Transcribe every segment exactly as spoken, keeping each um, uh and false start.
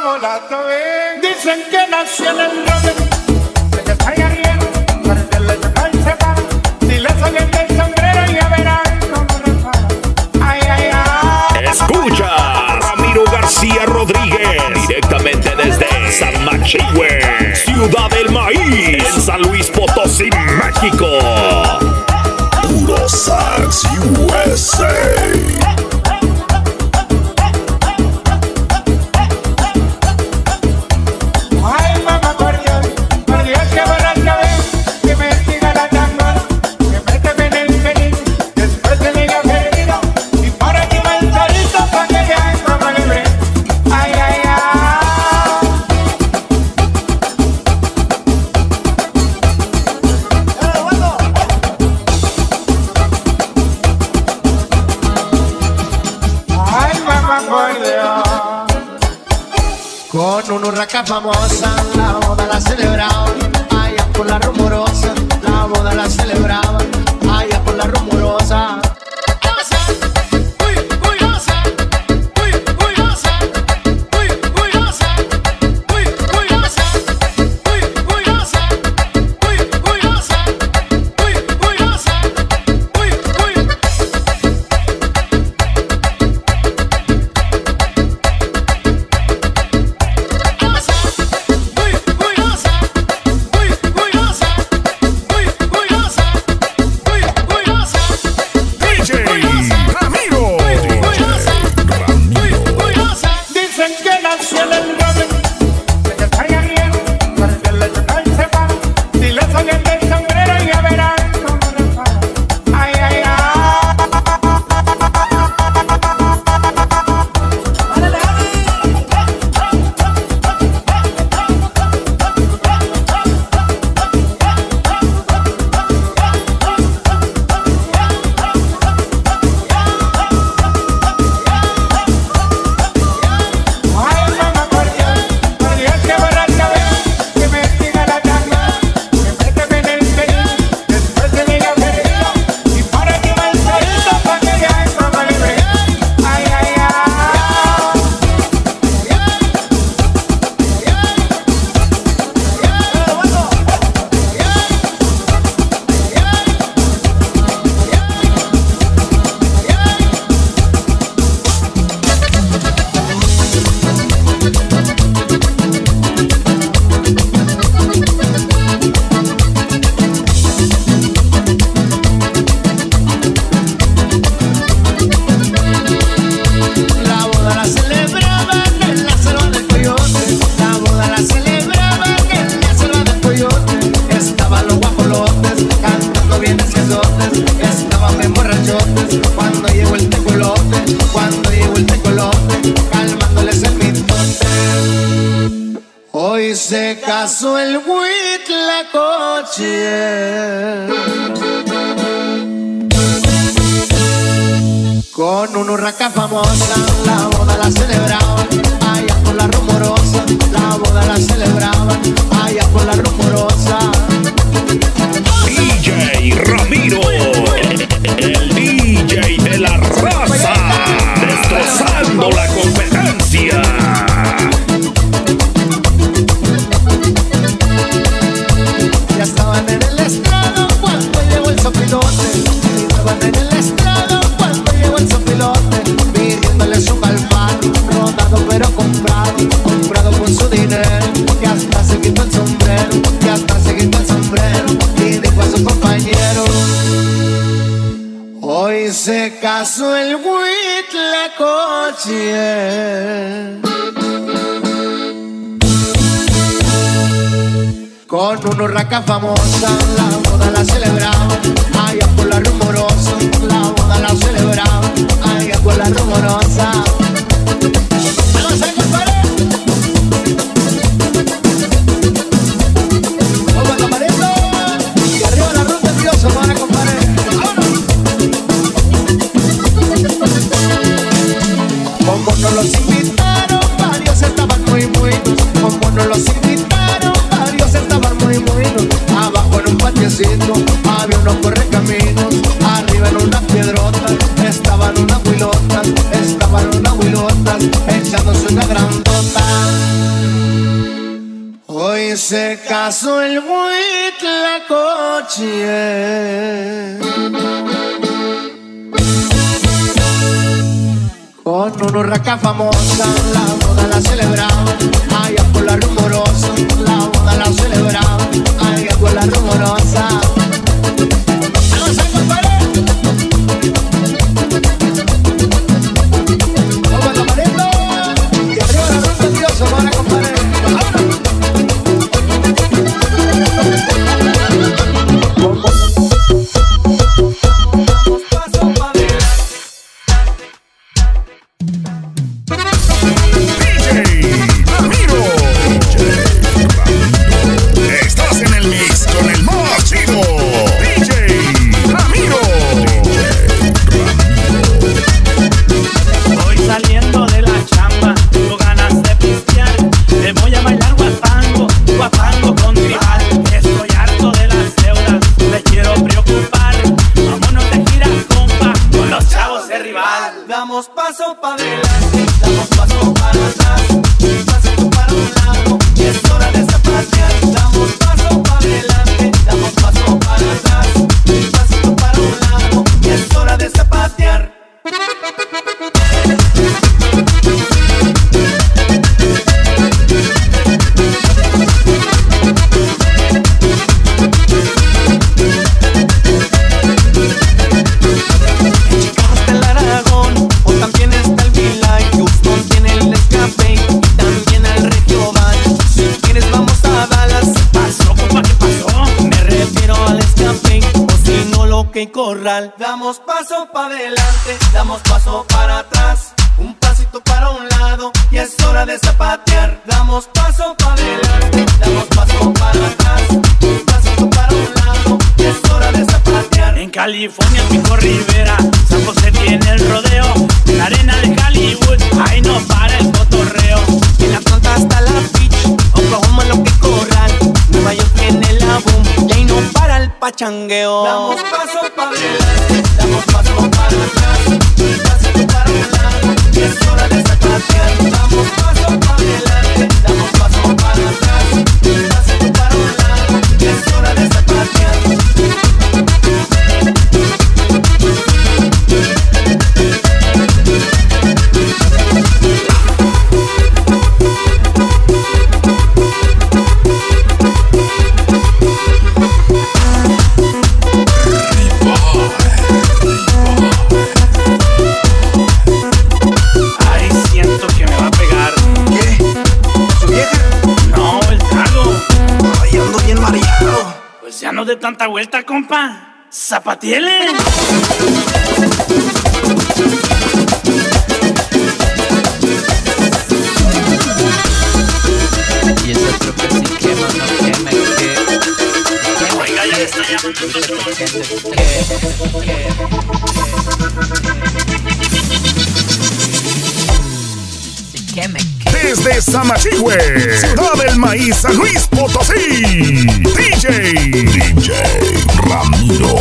bambolata, ven. Dicen que nació en el roble, que está allá arriba, para que le tocan se va. Si le salen del sombrero ya verán cómo repara. Ay, ay, ay. Escucha Ramiro García Rodríguez, directamente desde San Machihue, Ciudad del Maíz, en San Luis Potosí, México. Puro Sax U S A. Con una urraca famosa, la boda la celebraban, allá por la rumorosa, la boda la celebraban, allá por la rumorosa. Hoy se casó el Huitlacoche con una urraca famosa, la boda la celebraban, allá por la rumorosa, la boda la celebraban, allá por la rumorosa. D J Ramiro, el D J de la raza, destrozando la competencia. Ya estaban en el estrado cuando llegó el sopilote. Estaban en el estrado cuando llegó el sopilote, pidiéndole su calmar, rodado pero comprado, comprado con su dinero. Y hasta se quitó el sombrero, y hasta se quitó el sombrero, y dijo a su compañero: hoy se casó el Huitlacoche con una urraca famosa, la boda la celebraban, allá por la rumorosa, la boda la celebraban, allá por la rumorosa. ¡Vamos a compadre! ¡Vamos, camarito! Y arriba la ruta envidiosa, para compadre. ¡Vámonos! Como no los invitaron, varios estaban muy buenos. Como no los invitaron, varios estaban muy buenos. Abajo en un patiecito había unos correcaminos, arriba en unas piedrotas estaban unas huilotas, estaban unas huilotas echándose una grandota. Hoy se casó el Huitlacoche con una urraca famosa. La boda la celebraban allá por la rumorosa. La boda la celebraban allá por la rumorosa. ¡Vamos a compadre! ¡Vamos, camarito! Y arriba la rumba, Dios, vamos a compadre. Damos paso para adelante, damos paso para atrás, un pasito para un lado, y es hora de zapatear. Damos paso para adelante, damos paso para atrás, un pasito para un lado, y es hora de zapatear. Corral. Damos paso para adelante, damos paso para atrás, un pasito para un lado, y es hora de zapatear. Damos paso para adelante, damos paso para atrás, un pasito para un lado, y es hora de zapatear. En California, Pico Rivera, San José tiene el rodeo, la arena de Hollywood, ahí no para el cotorreo. En Atlanta hasta la beach, Oklahoma lo que Corral, Nueva York tiene la boom, y ahí no para el pachangueo. Damos paso para adelante, damos paso para atrás, un pasito para un lado, y es hora de zapatear. Damos paso para adelante, damos paso para atrás, un pasito para un lado, y es hora de zapatear. Ya no de tanta vuelta, compa. ¡Zapatiele! Y ese otro que sí quema, no queme, que... Oiga, ya le está llamando el doctor. Queme, que... Desde Samachihue, Ciudad del Maíz, San Luis Potosí, D J, D J Ramiro.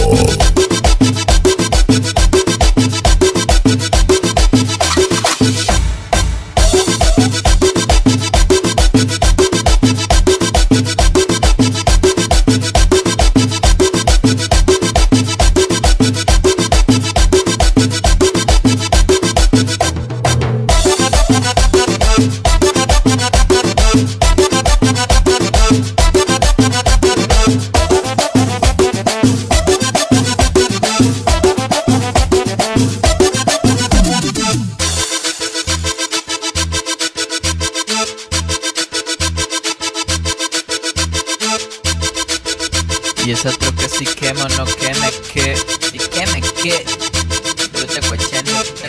Y ese otro que sí quema, no queme, que... Y queme, que... Yo te cuechando, que...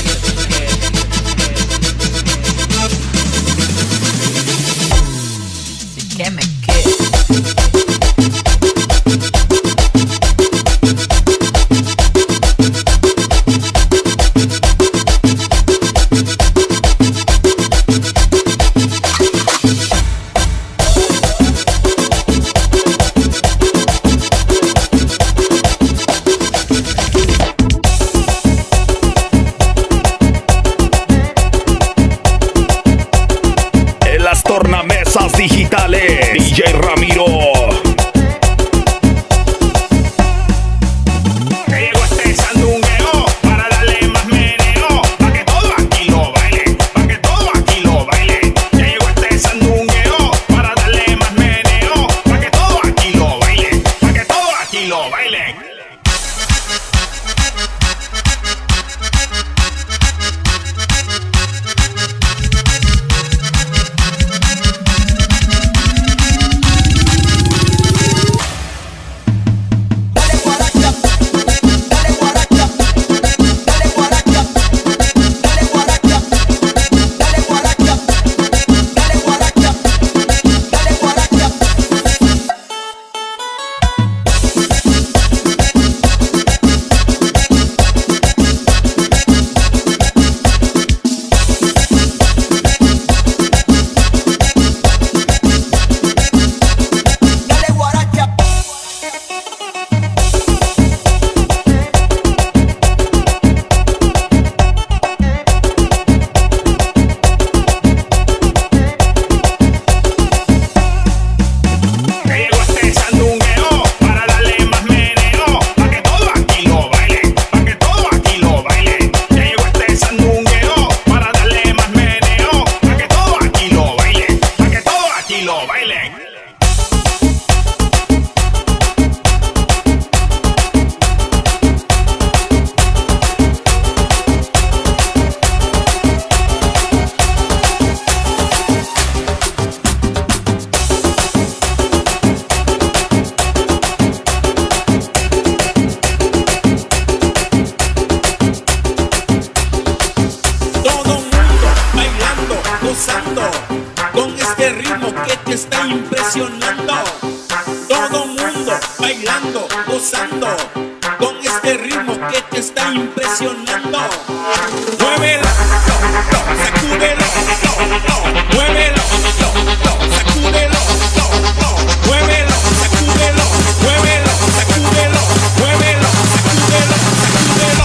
Y queme, que... te está impresionando. Todo mundo bailando, gozando con este ritmo que te está impresionando. Muévelo, sacúdelo, muévelo, sacúdelo, muévelo, sacúdelo, muévelo, sacúdelo, muévelo, sacúdelo, sacúdelo,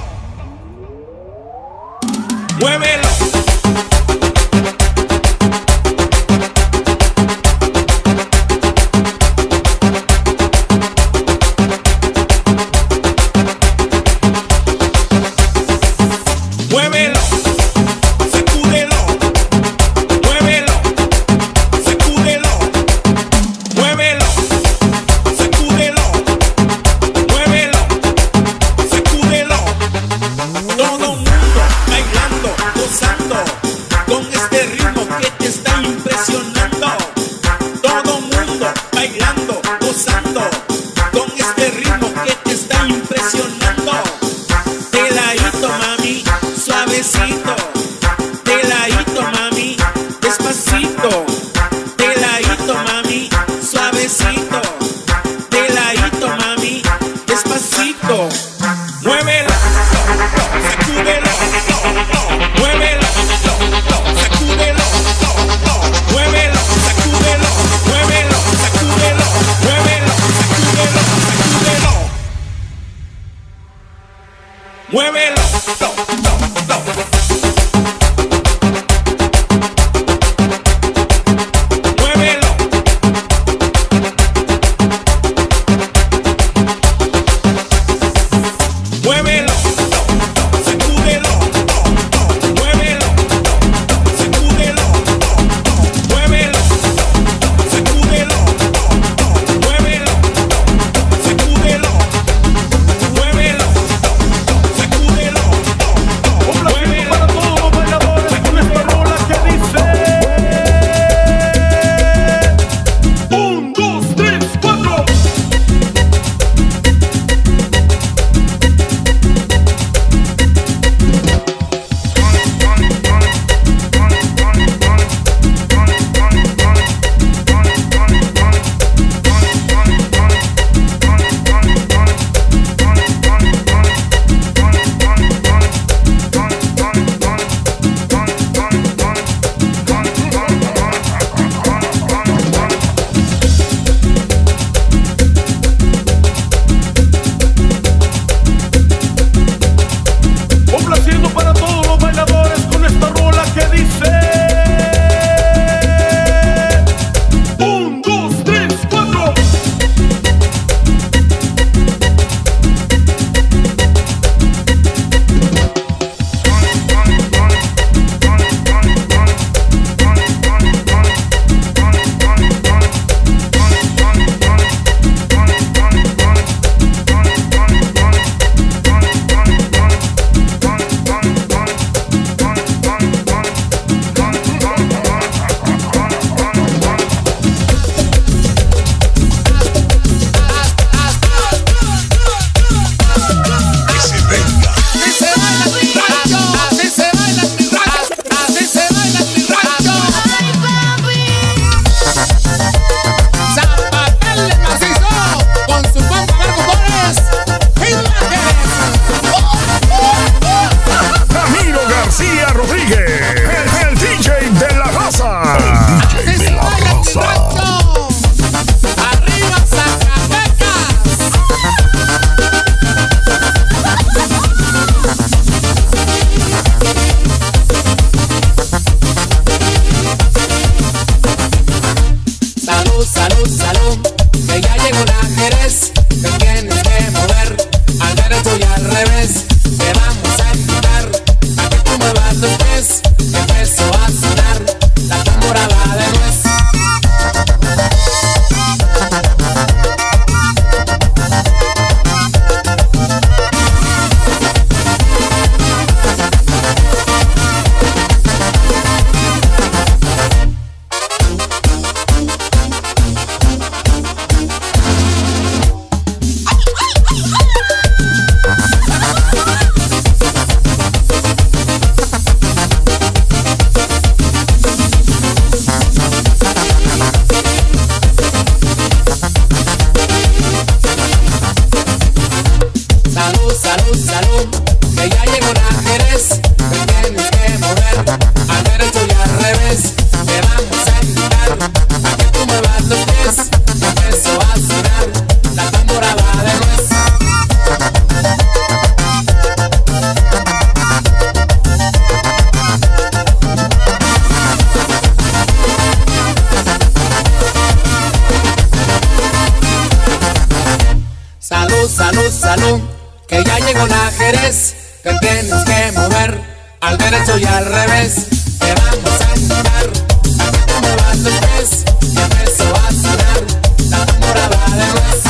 muévelo. Muévelo, sacúdelo, muévelo, sacúdelo, muévelo, sacúdelo, muévelo, sacúdelo. Todo mundo bailando, gozando con este ritmo que te está impresionando. Todo mundo bailando, gozando con este ritmo que te está impresionando. De ladito, mami, suavecito, de ladito, mami, despacito, de ladito, mami, suavecito, de ladito, mami, despacito. Muévelo, sacúdelo, muévelo, sacúdelo, muévelo, sacúdelo, muévelo, sacúdelo, muévelo, sacúdelo, sacúdelo, muévelo. Muévelo, sacúdelo, muévelo, sacúdelo, muévelo, sacúdelo, muévelo, sacúdelo, muévelo, sacúdelo, muévelo. Salud, salud, salud, que ya llegó la Jerez. Te tienes que mover al derecho y al revés. Te vamos a invitar a que tú muevas los pies. Empezó a sonar la temporada de nuez. Salud, salud, salud, que ya llegó la Jerez. Te tienes que mover al derecho y al revés. Te vamos a invitar a que te muevas los pies. Y empezó a sonar la temporada de nuez.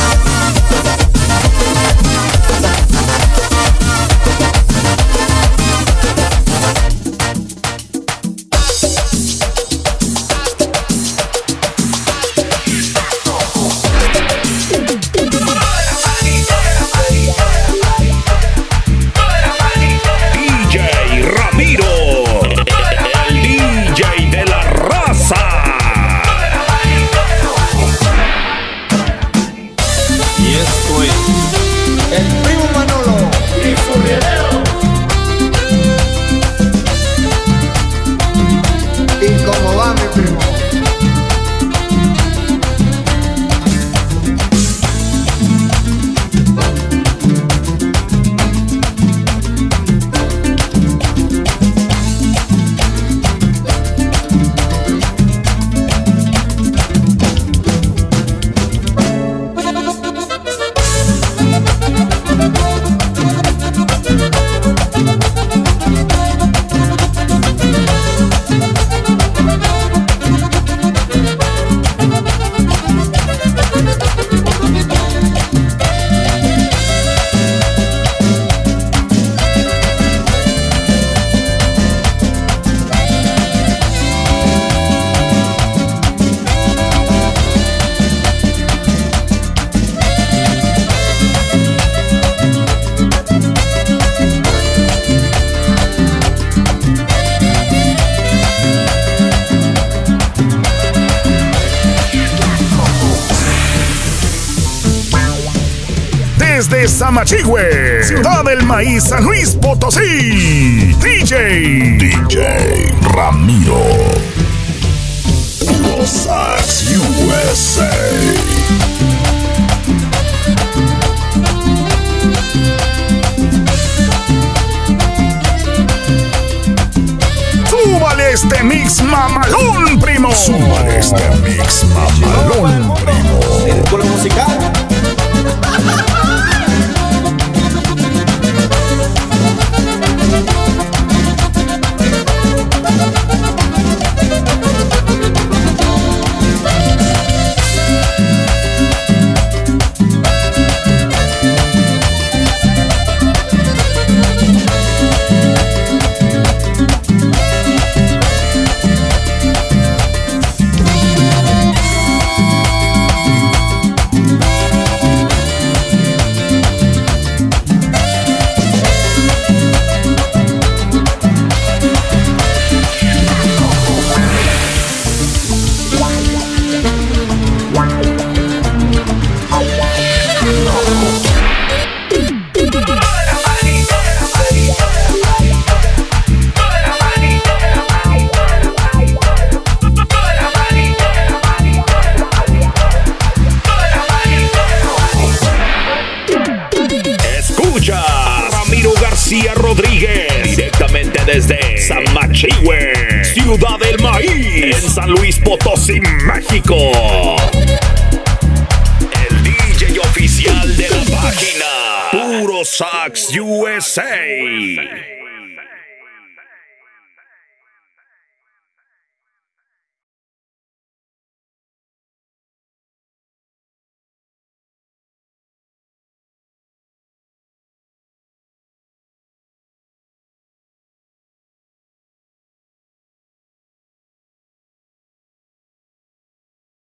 Desde Samachihue, Ciudad del Maíz, San Luis Potosí, D J D J Ramiro, Puro Sax U S A. Súbale este mix mamalón, primo. Súbale este mix mamalón, primo. Círculo musical. Rodríguez, directamente desde Samachihue, Ciudad del Maíz, en San Luis Potosí, México. El D J oficial de la página Puro Sax U S A.